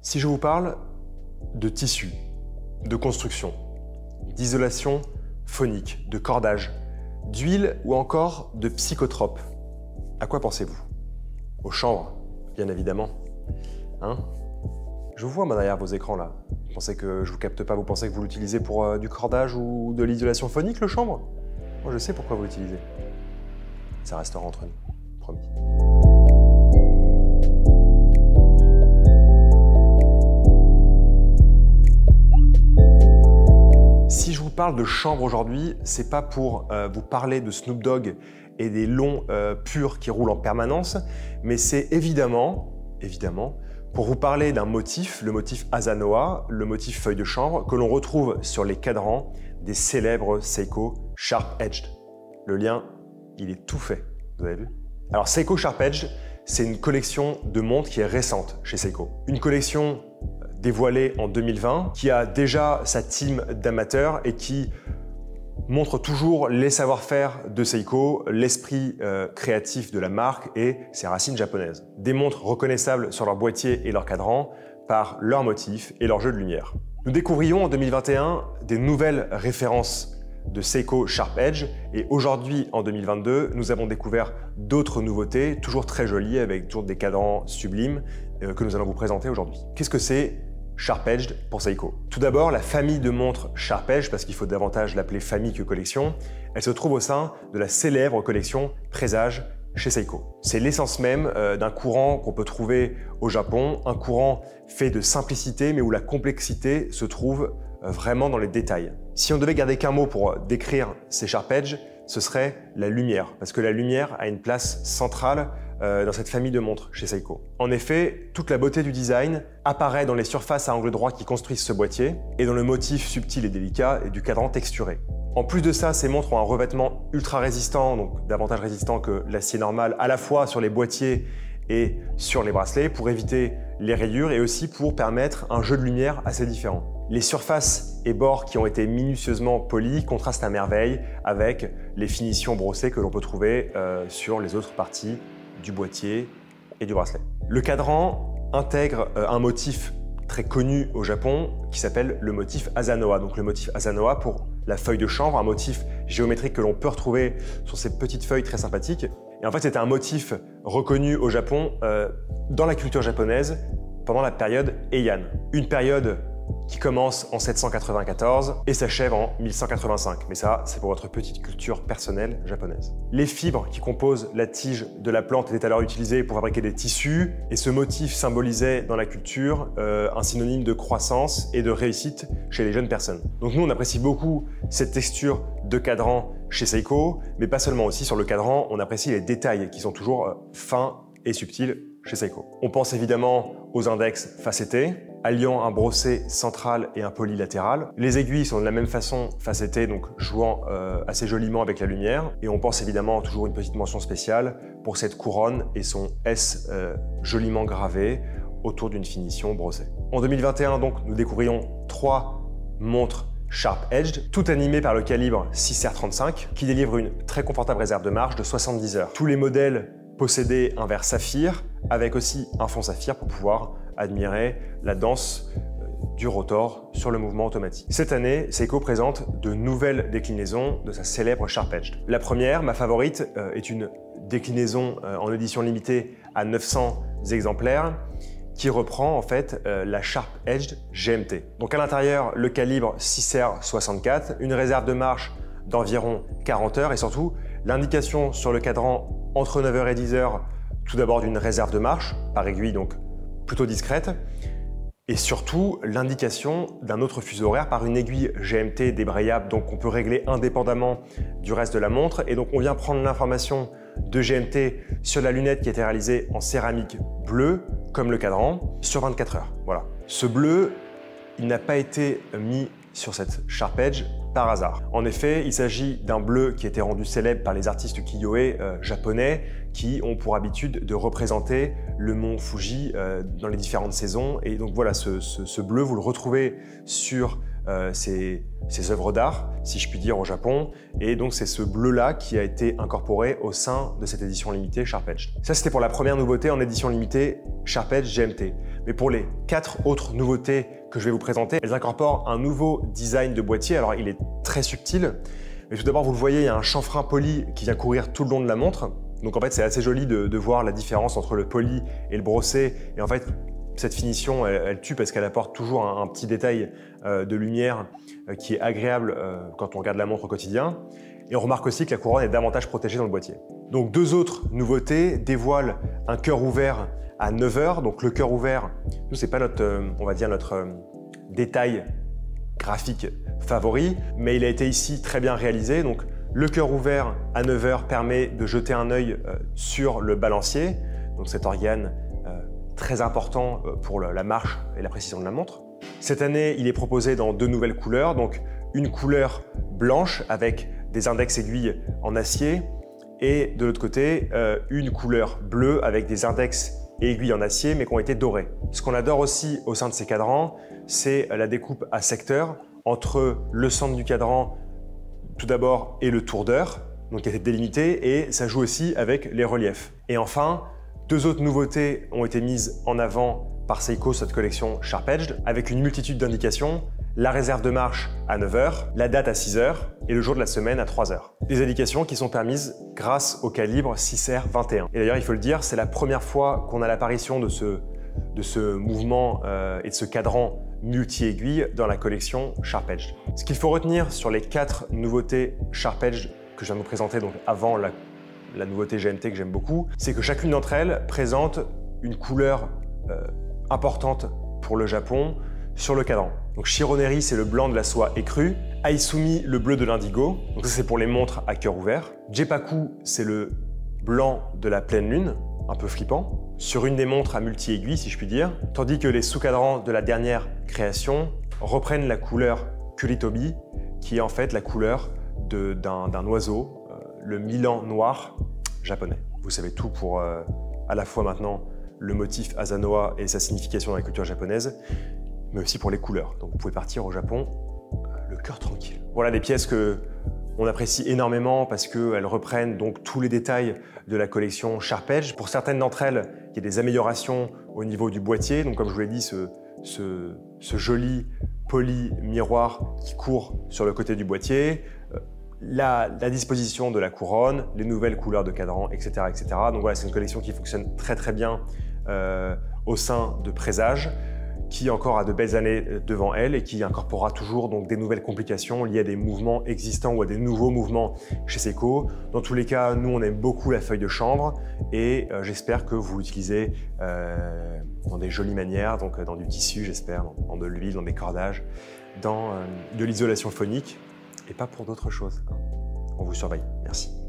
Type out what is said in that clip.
Si je vous parle de tissu, de construction, d'isolation phonique, de cordage, d'huile ou encore de psychotropes, à quoi pensez-vous? Aux chambres, bien évidemment. Hein? Je vous vois moi, derrière vos écrans là. Vous pensez que je vous capte pas? Vous pensez que vous l'utilisez pour du cordage ou de l'isolation phonique, le chambre? Moi je sais pourquoi vous l'utilisez. Ça restera entre nous, promis. Si je vous parle de chambre aujourd'hui, c'est pas pour vous parler de Snoop Dogg et des longs purs qui roulent en permanence, mais c'est évidemment, pour vous parler d'un motif, le motif Asanoa, le motif feuille de chambre, que l'on retrouve sur les cadrans des célèbres Seiko Sharp Edged. Le lien, il est tout fait, vous avez vu? Alors Seiko Sharp Edged, c'est une collection de montres qui est récente chez Seiko. Une collection dévoilée en 2020, qui a déjà sa team d'amateurs et qui montre toujours les savoir-faire de Seiko, l'esprit créatif de la marque et ses racines japonaises. Des montres reconnaissables sur leur boîtier et leur cadran par leur motif et leur jeu de lumière. Nous découvrions en 2021 des nouvelles références de Seiko Sharp Edge et aujourd'hui, en 2022, nous avons découvert d'autres nouveautés, toujours très jolies, avec toujours des cadrans sublimes que nous allons vous présenter aujourd'hui. Qu'est-ce que c'est Sharp Edged pour Seiko? Tout d'abord, la famille de montres Sharp Edge, parce qu'il faut davantage l'appeler famille que collection, elle se trouve au sein de la célèbre collection Présage chez Seiko. C'est l'essence même d'un courant qu'on peut trouver au Japon, un courant fait de simplicité mais où la complexité se trouve vraiment dans les détails. Si on devait garder qu'un mot pour décrire ces Sharp Edge, ce serait la lumière, parce que la lumière a une place centrale dans cette famille de montres chez Seiko. En effet, toute la beauté du design apparaît dans les surfaces à angle droit qui construisent ce boîtier et dans le motif subtil et délicat et du cadran texturé. En plus de ça, ces montres ont un revêtement ultra résistant, donc davantage résistant que l'acier normal, à la fois sur les boîtiers et sur les bracelets pour éviter les rayures et aussi pour permettre un jeu de lumière assez différent. Les surfaces et bords qui ont été minutieusement polis contrastent à merveille avec les finitions brossées que l'on peut trouver sur les autres parties du boîtier et du bracelet. Le cadran intègre un motif très connu au Japon qui s'appelle le motif Asanoa. Donc le motif Asanoa pour la feuille de chanvre, un motif géométrique que l'on peut retrouver sur ces petites feuilles très sympathiques. Et en fait, c'était un motif reconnu au Japon dans la culture japonaise pendant la période Heian. Une période qui commence en 794 et s'achève en 1185. Mais ça, c'est pour votre petite culture personnelle japonaise. Les fibres qui composent la tige de la plante étaient alors utilisées pour fabriquer des tissus et ce motif symbolisait dans la culture un synonyme de croissance et de réussite chez les jeunes personnes. Donc nous, on apprécie beaucoup cette texture de cadran chez Seiko, mais pas seulement aussi sur le cadran, on apprécie les détails qui sont toujours fins et subtils chez Seiko. On pense évidemment aux index facettés, alliant un brossé central et un poli latéral. Les aiguilles sont de la même façon facettées, donc jouant assez joliment avec la lumière. Et on pense évidemment toujours une petite mention spéciale pour cette couronne et son S joliment gravé autour d'une finition brossée. En 2021, donc, nous découvrions 3 montres Sharp Edged, toutes animées par le calibre 6R35, qui délivre une très confortable réserve de marche de 70 heures. Tous les modèles possédaient un verre saphir, avec aussi un fond saphir pour pouvoir admirer la danse du rotor sur le mouvement automatique. Cette année, Seiko présente de nouvelles déclinaisons de sa célèbre Sharp Edged. La première, ma favorite, est une déclinaison en édition limitée à 900 exemplaires qui reprend en fait la Sharp Edged GMT. Donc à l'intérieur, le calibre 6R64, une réserve de marche d'environ 40 heures et surtout l'indication sur le cadran entre 9h et 10h, tout d'abord d'une réserve de marche par aiguille, donc plutôt discrète, et surtout l'indication d'un autre fuseau horaire par une aiguille GMT débrayable, donc on peut régler indépendamment du reste de la montre. Et donc on vient prendre l'information de GMT sur la lunette qui a été réalisée en céramique bleue, comme le cadran, sur 24 heures. Voilà. Ce bleu, il n'a pas été mis sur cette Sharp Edge par hasard. En effet, il s'agit d'un bleu qui a été rendu célèbre par les artistes kiyoe japonais qui ont pour habitude de représenter le mont Fuji dans les différentes saisons. Et donc voilà, ce bleu, vous le retrouvez sur ces œuvres d'art, si je puis dire, au Japon. Et donc c'est ce bleu-là qui a été incorporé au sein de cette édition limitée Sharp Edge. Ça, c'était pour la première nouveauté en édition limitée Sharp Edge GMT. Mais pour les 4 autres nouveautés que je vais vous présenter, elles incorporent un nouveau design de boîtier. Alors il est très subtil, mais tout d'abord, vous le voyez, il y a un chanfrein poli qui vient courir tout le long de la montre. Donc en fait, c'est assez joli de voir la différence entre le poli et le brossé. Et en fait, cette finition, elle tue parce qu'elle apporte toujours un petit détail de lumière qui est agréable quand on regarde la montre au quotidien. Et on remarque aussi que la couronne est davantage protégée dans le boîtier. Donc 2 autres nouveautés dévoilent un cœur ouvert à 9 heures. Donc le cœur ouvert, nous, c'est pas notre, on va dire, notre détail graphique favori, mais il a été ici très bien réalisé. Donc le cœur ouvert à 9 heures permet de jeter un œil sur le balancier, donc cet organe très important pour la marche et la précision de la montre. Cette année, il est proposé dans 2 nouvelles couleurs, donc une couleur blanche avec des index aiguilles en acier et de l'autre côté, une couleur bleue avec des index et aiguilles en acier mais qui ont été dorées. Ce qu'on adore aussi au sein de ces cadrans, c'est la découpe à secteurs entre le centre du cadran tout d'abord et le tour d'heure, donc qui a été délimité, et ça joue aussi avec les reliefs. Et enfin, 2 autres nouveautés ont été mises en avant par Seiko sur cette collection Sharp Edge, avec une multitude d'indications, la réserve de marche à 9 heures, la date à 6 heures et le jour de la semaine à 3 heures. Des indications qui sont permises grâce au calibre 6R21. Et d'ailleurs, il faut le dire, c'est la première fois qu'on a l'apparition de ce mouvement et de ce cadran multi-aiguille dans la collection Sharp Edge. Ce qu'il faut retenir sur les 4 nouveautés Sharp Edge que je viens de vous présenter donc avant la nouveauté GMT que j'aime beaucoup, c'est que chacune d'entre elles présente une couleur importante pour le Japon sur le cadran. Donc Shironeri, c'est le blanc de la soie écrue. Aisumi, le bleu de l'indigo. Donc ça, c'est pour les montres à cœur ouvert. Jepaku, c'est le blanc de la pleine lune, un peu flippant, sur une des montres à multi-aiguilles, si je puis dire. Tandis que les sous-cadrans de la dernière création reprennent la couleur Kuritobi, qui est en fait la couleur d'un oiseau, le Milan noir japonais. Vous savez tout pour à la fois maintenant le motif Asanoa et sa signification dans la culture japonaise, mais aussi pour les couleurs. Donc vous pouvez partir au Japon le cœur tranquille. Voilà des pièces que on apprécie énormément parce qu'elles reprennent donc tous les détails de la collection Sharp Edge. Pour certaines d'entre elles, il y a des améliorations au niveau du boîtier. Donc comme je vous l'ai dit, ce joli poli miroir qui court sur le côté du boîtier, la disposition de la couronne, les nouvelles couleurs de cadran, etc. etc. Donc voilà, c'est une collection qui fonctionne très très bien au sein de Présage, qui encore a de belles années devant elle et qui incorporera toujours donc des nouvelles complications liées à des mouvements existants ou à des nouveaux mouvements chez Seiko. Dans tous les cas, nous on aime beaucoup la feuille de chanvre et j'espère que vous l'utilisez dans des jolies manières, donc dans du tissu j'espère, dans de l'huile, dans des cordages, dans de l'isolation phonique et pas pour d'autres choses. On vous surveille. Merci.